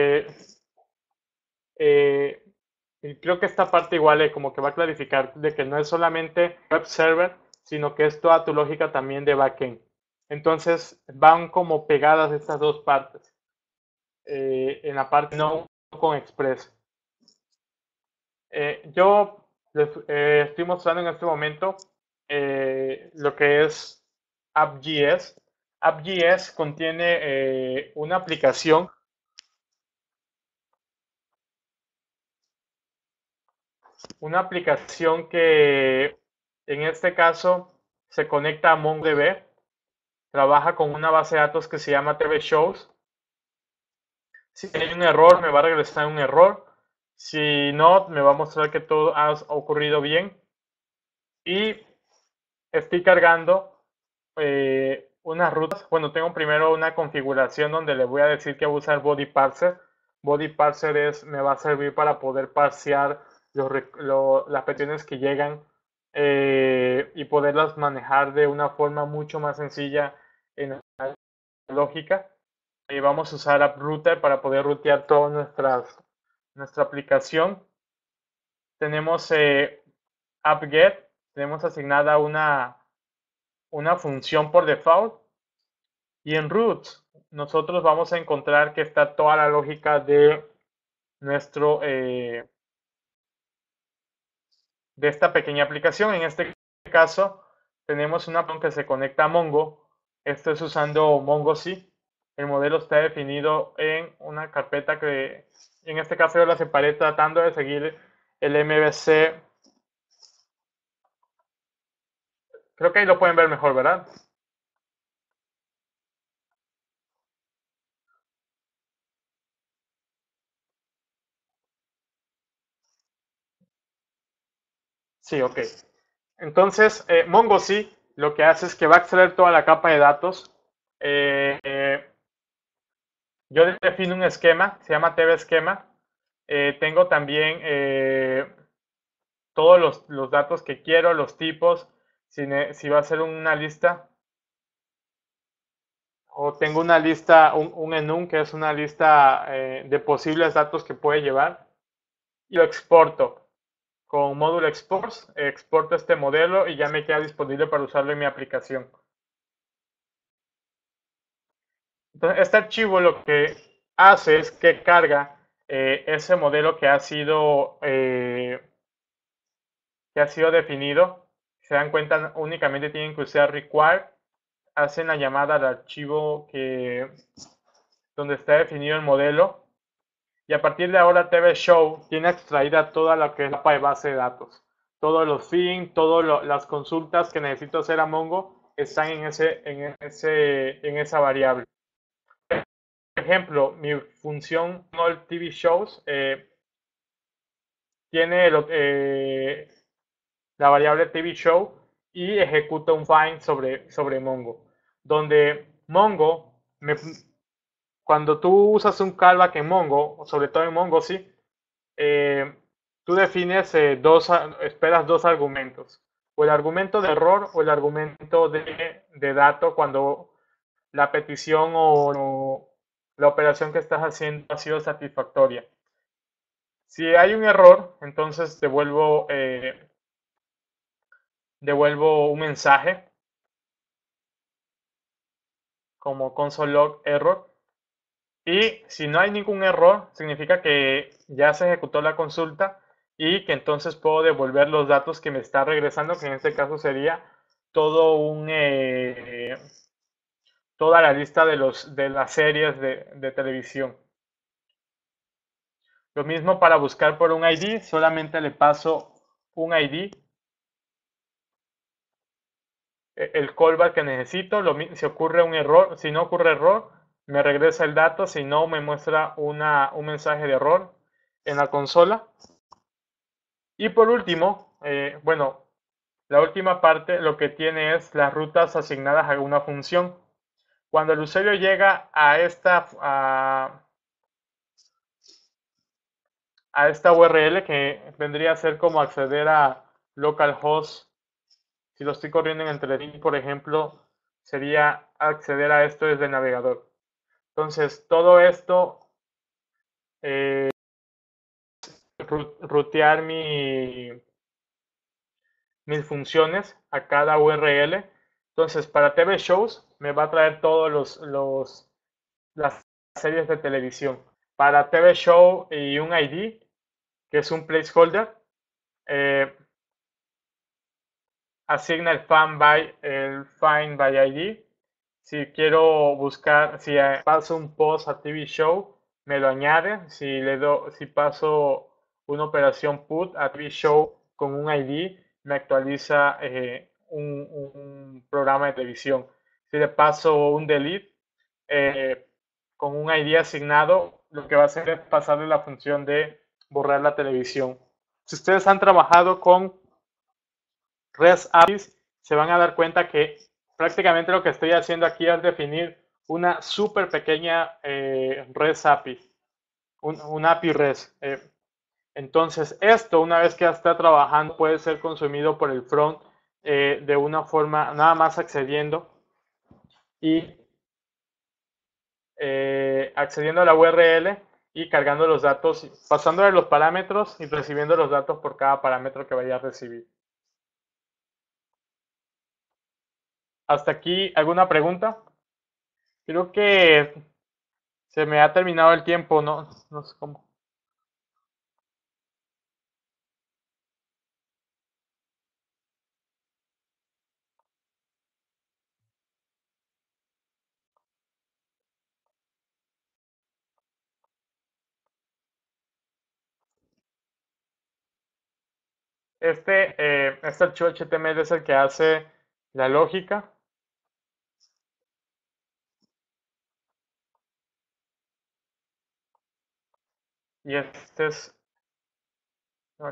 eh, creo que esta parte igual como que va a clarificar de que no es solamente web server, sino que es toda tu lógica también de backend. Entonces van como pegadas estas dos partes en la parte no con Express. Yo les estoy mostrando en este momento lo que es App.js. App.js contiene una aplicación una aplicación que en este caso se conecta a MongoDB, trabaja con una base de datos que se llama TV Shows. Si hay un error, me va a regresar un error. Si no, me va a mostrar que todo ha ocurrido bien. Y estoy cargando unas rutas. Bueno, tengo primero una configuración donde le voy a decir que voy a usar Body Parser. Body Parser me va a servir para poder parsear las peticiones que llegan y poderlas manejar de una forma mucho más sencilla en la lógica. Vamos a usar AppRouter para poder rutear toda nuestra aplicación. Tenemos AppGet, tenemos asignada una función por default. Y en roots nosotros vamos a encontrar que está toda la lógica de nuestro de esta pequeña aplicación. En este caso tenemos una aplicación que se conecta a Mongo. Esto es usando MongoC. El modelo está definido en una carpeta que en este caso yo la separé tratando de seguir el MVC. Creo que ahí lo pueden ver mejor, ¿verdad? Sí, ok. Entonces, MongoC lo que hace es que va a extraer toda la capa de datos. Eh, eh, yo defino un esquema, se llama TV esquema. Tengo también todos los datos que quiero, los tipos, si va a ser una lista, o tengo una lista, un enum, que es una lista de posibles datos que puede llevar, y lo exporto. Con módulo export, exporto este modelo y ya me queda disponible para usarlo en mi aplicación. Entonces, este archivo lo que hace es que carga ese modelo que ha sido definido. Se dan cuenta, únicamente tienen que usar require, hacen la llamada al archivo donde está definido el modelo y a partir de ahora TV Show tiene extraída toda la que es la base de datos. Todos los fin, todas las consultas que necesito hacer a Mongo están en esa variable. Por ejemplo, mi función All TV Shows tiene la variable TV Show y ejecuta un find sobre Mongo, donde Mongo, cuando tú usas un callback en Mongo, sobre todo en Mongo, sí, eh, tú defines esperas dos argumentos, o el argumento de error o el argumento de dato cuando la petición o la operación que estás haciendo ha sido satisfactoria. Si hay un error, entonces devuelvo un mensaje como console log error. Y si no hay ningún error, significa que ya se ejecutó la consulta y que entonces puedo devolver los datos que me está regresando, que en este caso sería todo toda la lista de las series de televisión. Lo mismo para buscar por un ID, solamente le paso un ID, el callback que necesito, si ocurre un error, si no ocurre error, me regresa el dato, si no me muestra un mensaje de error en la consola. Y por último, bueno, la última parte lo que tiene es las rutas asignadas a una función. Cuando el usuario llega a esta URL, que vendría a ser como acceder a localhost, si lo estoy corriendo en el Teletín, por ejemplo, sería acceder a esto desde el navegador. Entonces, todo esto, rutear mis funciones a cada URL. Entonces, para TV Shows me va a traer todos las series de televisión. Para TV Show y un ID, que es un placeholder, eh, asigna el find by ID. Si quiero buscar, si paso un post a TV Show, me lo añade. Si paso una operación put a TV show con un ID, me actualiza un programa de televisión. Si le paso un delete eh, con un ID asignado, lo que va a hacer es pasarle la función de borrar la televisión. Si ustedes han trabajado con REST APIs, se van a dar cuenta que prácticamente lo que estoy haciendo aquí es definir una súper pequeña REST API, un API REST. Entonces, esto, una vez que ya está trabajando, puede ser consumido por el front de una forma, nada más accediendo y accediendo a la URL y cargando los datos, pasándole los parámetros y recibiendo los datos por cada parámetro que vaya a recibir. ¿Hasta aquí alguna pregunta? Creo que se me ha terminado el tiempo, no, no sé cómo. Este archivo HTML es el que hace la lógica y este es, no,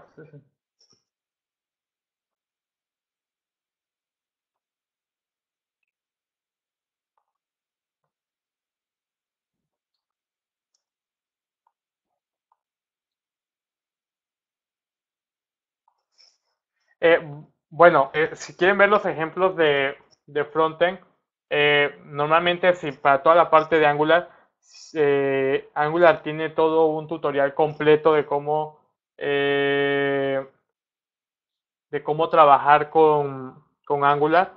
Eh, bueno, si quieren ver los ejemplos de frontend, normalmente si para toda la parte de Angular, Angular tiene todo un tutorial completo eh, de cómo trabajar con Angular.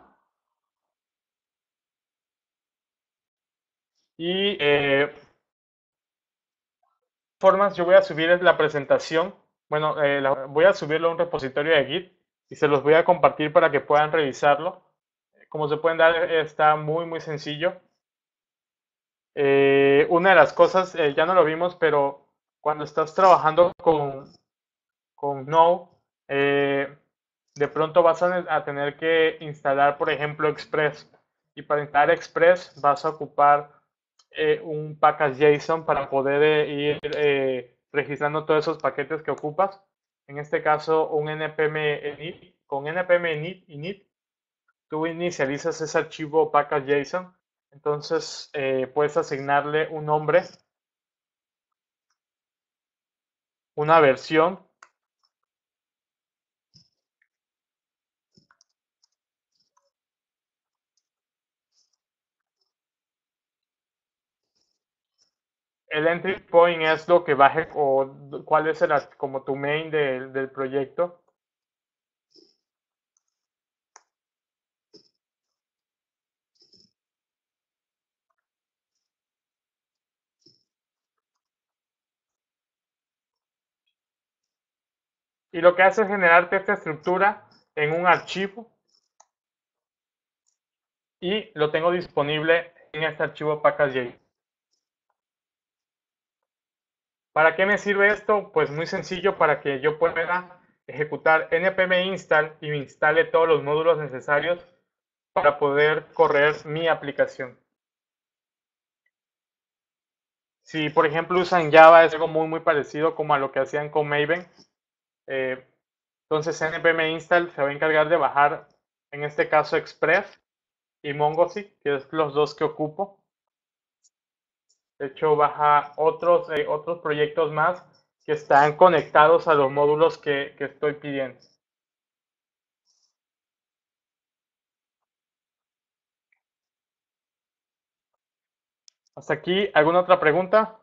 Y formas, yo voy a subir la presentación. Bueno, voy a subirlo a un repositorio de Git y se los voy a compartir para que puedan revisarlo. Como se pueden dar, está muy, muy sencillo. Una de las cosas, ya no lo vimos, pero cuando estás trabajando con Node, eh, de pronto vas a tener que instalar, por ejemplo, Express. Y para instalar Express vas a ocupar un package JSON para poder ir registrando todos esos paquetes que ocupas. En este caso, un npm init. Con npm init tú inicializas ese archivo package JSON. Entonces puedes asignarle un nombre, una versión. El entry point es lo que baje o cuál es como tu main del proyecto. Y lo que hace es generarte esta estructura en un archivo y lo tengo disponible en este archivo package.json. ¿Para qué me sirve esto? Pues muy sencillo, para que yo pueda ejecutar npm install y me instale todos los módulos necesarios para poder correr mi aplicación. Si por ejemplo usan Java, es algo muy muy parecido como a lo que hacían con Maven. Eh, entonces npm install se va a encargar de bajar, en este caso Express y Mongoose, que es los dos que ocupo. De hecho, baja otros proyectos más que están conectados a los módulos que estoy pidiendo. Hasta aquí, ¿alguna otra pregunta?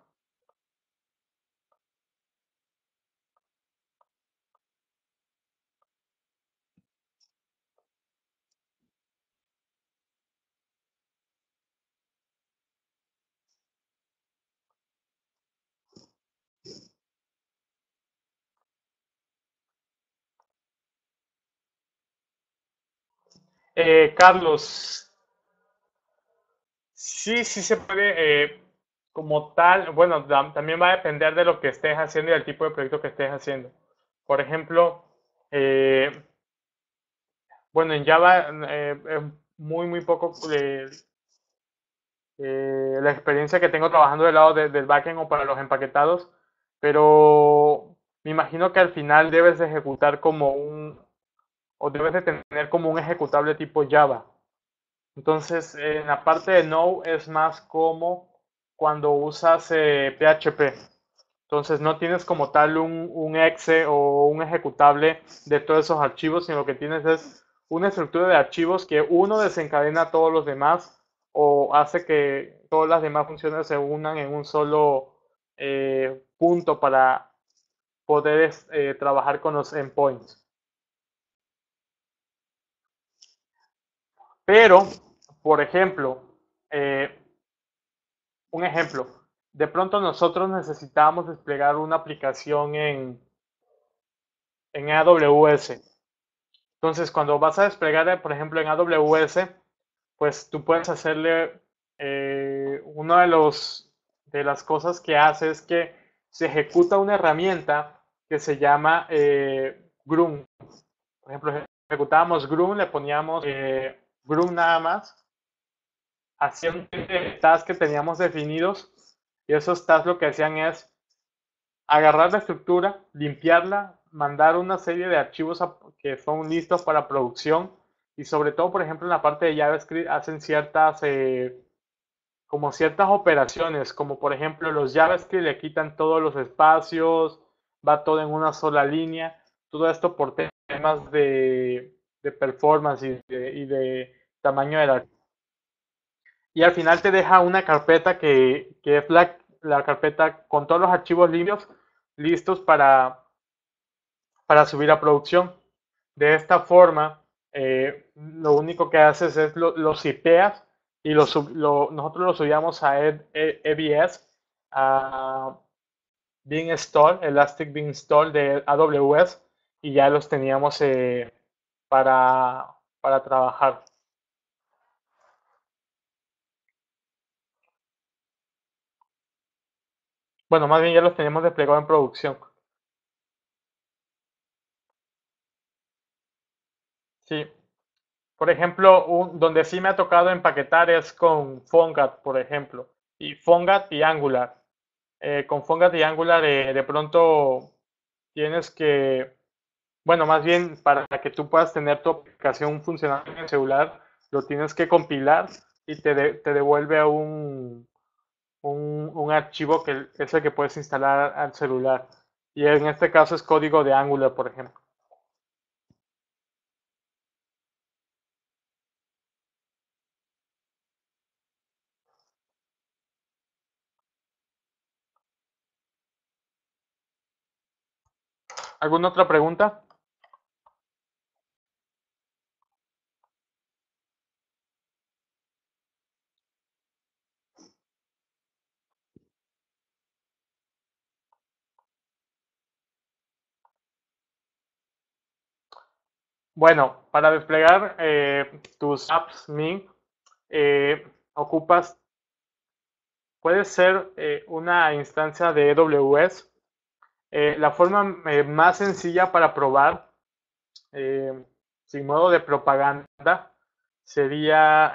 Carlos, sí, sí se puede. como tal, bueno, también va a depender de lo que estés haciendo y del tipo de proyecto que estés haciendo. Por ejemplo, eh, bueno, en Java es muy poco la experiencia que tengo trabajando del lado del backend o para los empaquetados, pero me imagino que al final debes de ejecutar como o debes de tener como un ejecutable tipo Java. Entonces, en la parte de Node es más como cuando usas PHP. Entonces, no tienes como tal un exe o un ejecutable de todos esos archivos, sino lo que tienes es una estructura de archivos que uno desencadena a todos los demás o hace que todas las demás funciones se unan en un solo punto para poder trabajar con los endpoints. Pero, por ejemplo, eh, un ejemplo, de pronto nosotros necesitábamos desplegar una aplicación en AWS. Entonces, cuando vas a desplegar, por ejemplo, en AWS, pues tú puedes hacerle, uno de las cosas que hace es que se ejecuta una herramienta que se llama Groom. Por ejemplo, ejecutábamos Groom, le poníamos Groom nada más, hacía un task que teníamos definidos y esos tasks lo que hacían es agarrar la estructura, limpiarla, mandar una serie de archivos que son listos para producción y sobre todo, por ejemplo, en la parte de JavaScript hacen como ciertas operaciones, como por ejemplo los JavaScript le quitan todos los espacios, va todo en una sola línea, todo esto por temas de performance y de tamaño del archivo. Y al final te deja una carpeta que es la carpeta con todos los archivos limpios listos para subir a producción. De esta forma, lo único que haces es los zipeas y nosotros lo subíamos a EBS, a Beanstalk, Elastic Beanstalk de AWS, y ya los teníamos para, para trabajar. Bueno, más bien ya los teníamos desplegados en producción. Sí. Por ejemplo, donde sí me ha tocado empaquetar es con Fongat, por ejemplo, y Fongat y Angular. Con Fongat y Angular de pronto tienes que, bueno, más bien para que tú puedas tener tu aplicación funcionando en el celular, lo tienes que compilar y te devuelve a un archivo que es el que puedes instalar al celular. Y en este caso es código de Angular, por ejemplo. ¿Alguna otra pregunta? Bueno, para desplegar tus apps Mint, ocupas, puede ser una instancia de AWS. La forma más sencilla para probar, eh, sin modo de propaganda, sería,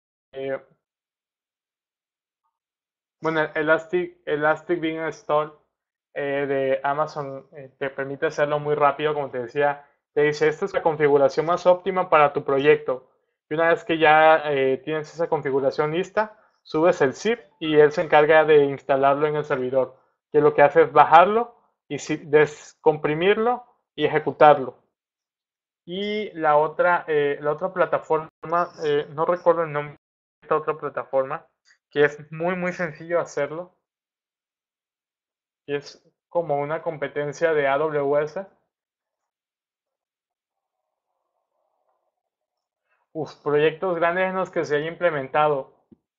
bueno, Elastic Beanstalk de Amazon te permite hacerlo muy rápido, como te decía, te dice, esta es la configuración más óptima para tu proyecto. Y una vez que ya tienes esa configuración lista, subes el zip y él se encarga de instalarlo en el servidor, que lo que hace es bajarlo y descomprimirlo y ejecutarlo. Y la otra plataforma, no recuerdo el nombre de esta otra plataforma, que es muy sencillo hacerlo, y es como una competencia de AWS. Proyectos grandes en los que se haya implementado.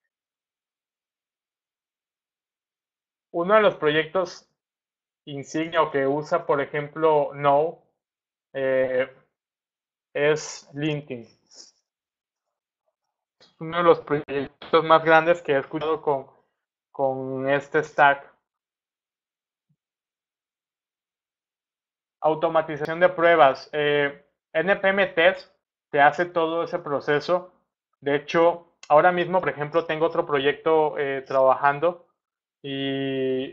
Uno de los proyectos insignia o que usa, por ejemplo, Node, eh, es LinkedIn. Uno de los proyectos más grandes que he escuchado con este stack. Automatización de pruebas. NPM Test te hace todo ese proceso. De hecho, ahora mismo, por ejemplo, tengo otro proyecto trabajando y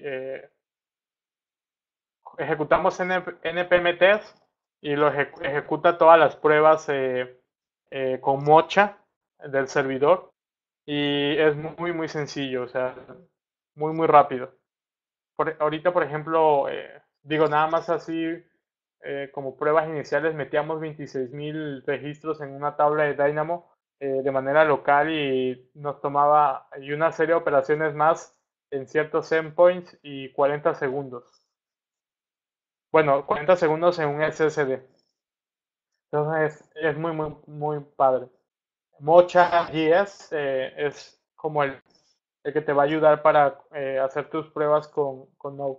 ejecutamos NPM Test y lo ejecuta todas las pruebas con Mocha del servidor y es muy, muy sencillo, o sea, muy, muy rápido. Ahorita, por ejemplo, digo, nada más así como pruebas iniciales, metíamos 26.000 registros en una tabla de Dynamo de manera local y nos tomaba y una serie de operaciones más en ciertos endpoints y 40 segundos. Bueno, 40 segundos en un SSD. Entonces es muy, muy, muy padre. Mocha GS es como el que te va a ayudar para hacer tus pruebas con Node.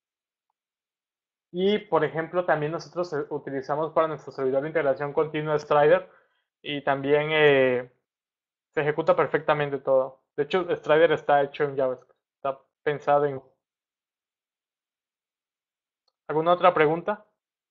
Y por ejemplo, también nosotros utilizamos para nuestro servidor de integración continua Strider y también se ejecuta perfectamente todo. De hecho, Strider está hecho en JavaScript, está pensado en... ¿Alguna otra pregunta?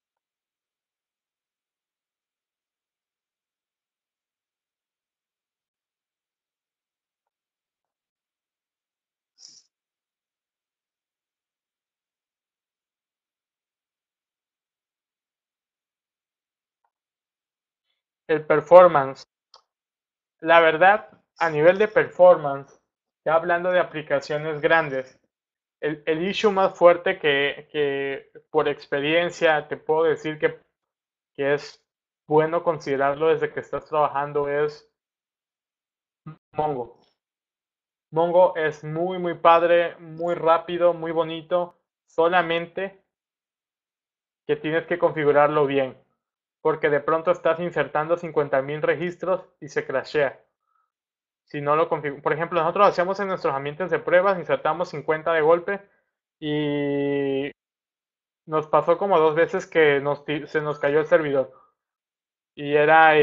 El performance. La verdad, a nivel de performance, ya hablando de aplicaciones grandes, el issue más fuerte que por experiencia te puedo decir que es bueno considerarlo desde que estás trabajando es Mongo. Mongo es muy, muy padre, muy rápido, muy bonito, solamente que tienes que configurarlo bien, porque de pronto estás insertando 50.000 registros y se crashea. Si no lo por ejemplo, nosotros hacíamos en nuestros ambientes de pruebas, insertamos 50 de golpe y nos pasó como 2 veces que se nos cayó el servidor. Y era,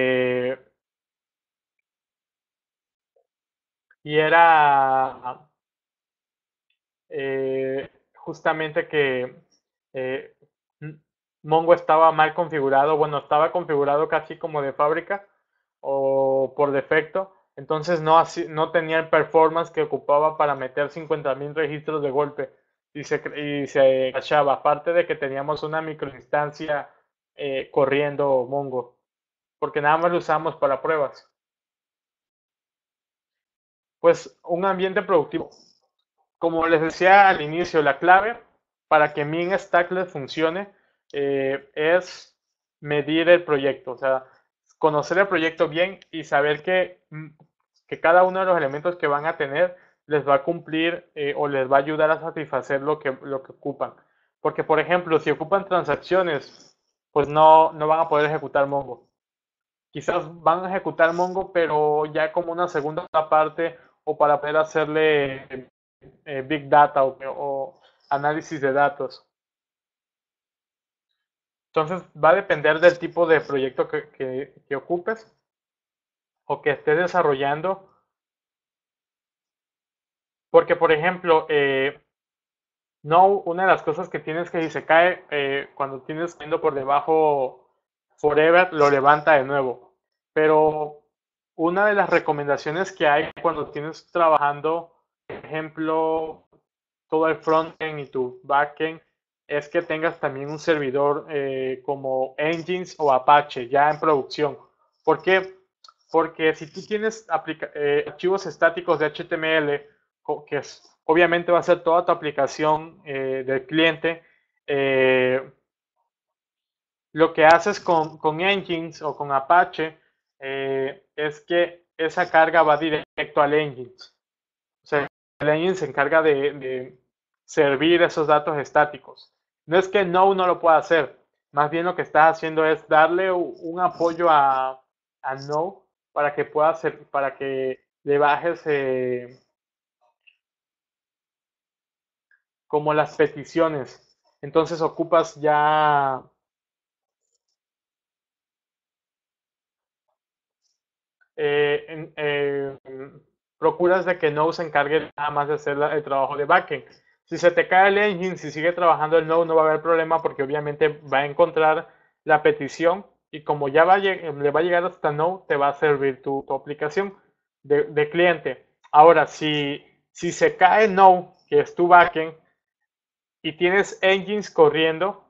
y era justamente que eh, Mongo estaba mal configurado, bueno, estaba configurado casi como de fábrica o por defecto, entonces no tenía el performance que ocupaba para meter 50.000 registros de golpe y se crashaba, aparte de que teníamos una microinstancia corriendo Mongo, porque nada más lo usamos para pruebas. Pues un ambiente productivo. Como les decía al inicio, la clave para que Min Stack les funcione es medir el proyecto, o sea, conocer el proyecto bien y saber que cada uno de los elementos que van a tener les va a cumplir o les va a ayudar a satisfacer lo que ocupan. Porque, por ejemplo, si ocupan transacciones, pues no van a poder ejecutar Mongo. Quizás van a ejecutar Mongo, pero ya como una segunda parte o para poder hacerle Big Data o análisis de datos. Entonces va a depender del tipo de proyecto que ocupes o que estés desarrollando. Porque, por ejemplo, no, una de las cosas que tienes que si se cae cuando tienes yendo por debajo forever, lo levanta de nuevo. Pero una de las recomendaciones que hay cuando tienes trabajando, por ejemplo, todo el frontend y tu backend, es que tengas también un servidor como Engines o Apache ya en producción. ¿Por qué? Porque si tú tienes archivos estáticos de HTML, obviamente va a ser toda tu aplicación del cliente, lo que haces con Engines o con Apache es que esa carga va directo al Engines. O sea, el engine se encarga de servir esos datos estáticos. No es que no lo pueda hacer, más bien lo que estás haciendo es darle un apoyo a Node para que pueda hacer, para que le bajes como las peticiones. Entonces ocupas ya procuras de que Node se encargue nada más de hacer el trabajo de backend. Si se te cae el engine, si sigue trabajando el Node, no va a haber problema porque obviamente va a encontrar la petición y como ya le va a llegar hasta Node, te va a servir tu aplicación de cliente. Ahora, si se cae Node, que es tu backend, y tienes engines corriendo,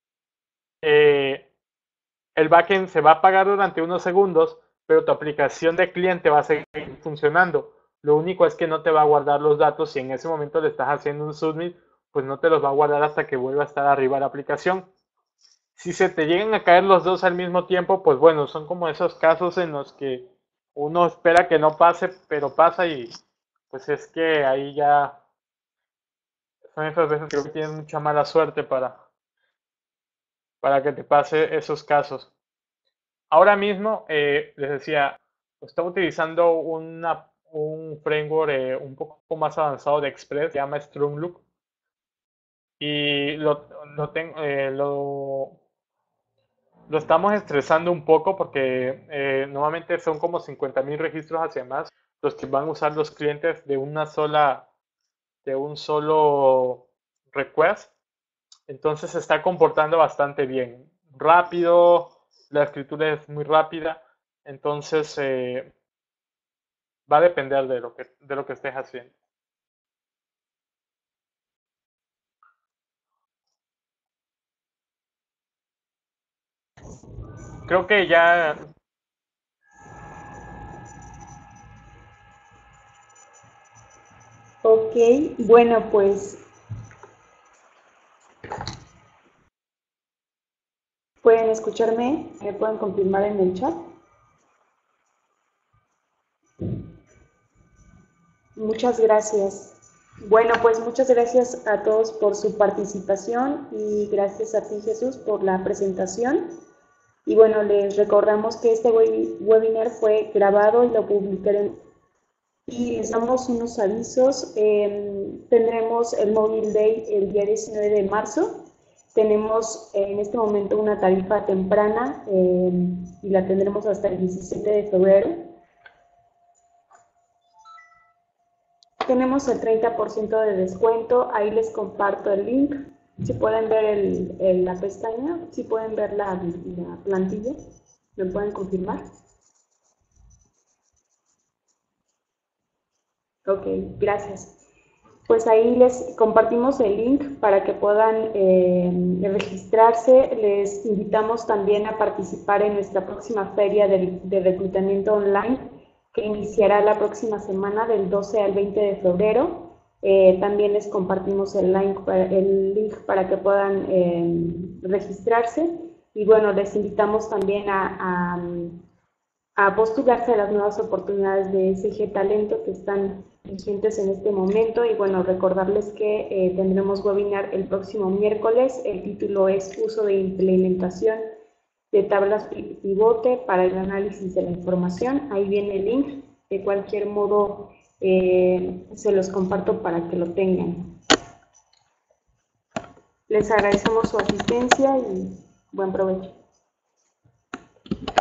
el backend se va a apagar durante unos segundos, pero tu aplicación de cliente va a seguir funcionando. Lo único es que no te va a guardar los datos si en ese momento le estás haciendo un submit, pues no te los va a guardar hasta que vuelva a estar arriba la aplicación. Si se te llegan a caer los dos al mismo tiempo, pues bueno, son como esos casos en los que uno espera que no pase, pero pasa y pues es que ahí ya son esas veces que tienes mucha mala suerte para que te pase esos casos. Ahora mismo, les decía, estaba utilizando un framework un poco más avanzado de Express, se llama Strongloop, y lo estamos estresando un poco porque normalmente son como 50.000 registros hacia más los que van a usar los clientes de un solo request. Entonces se está comportando bastante bien. Rápido, la escritura es muy rápida. Entonces va a depender de lo que estés haciendo. Creo que ya, Ok, bueno, pues pueden escucharme, me pueden confirmar en el chat. Muchas gracias. Bueno, pues muchas gracias a todos por su participación y gracias a ti, Jesús, por la presentación. Y bueno, les recordamos que este webinar fue grabado y lo publicaremos. Y les damos unos avisos. Tendremos el Mobile Day el día 19 de marzo. Tenemos en este momento una tarifa temprana y la tendremos hasta el 17 de febrero. Tenemos el 30% de descuento, ahí les comparto el link. Si pueden ver la pestaña, si pueden ver la plantilla, ¿me pueden confirmar? Ok, gracias. Pues ahí les compartimos el link para que puedan registrarse. Les invitamos también a participar en nuestra próxima feria de reclutamiento online que iniciará la próxima semana del 12 al 20 de febrero. También les compartimos el link para que puedan registrarse. Y bueno, les invitamos también a postularse a las nuevas oportunidades de SG Talento que están vigentes en este momento. Y bueno, recordarles que tendremos webinar el próximo miércoles. El título es Uso de implementación de tablas pivote para el análisis de la información. Ahí viene el link. De cualquier modo, se los comparto para que lo tengan. Les agradecemos su asistencia y buen provecho.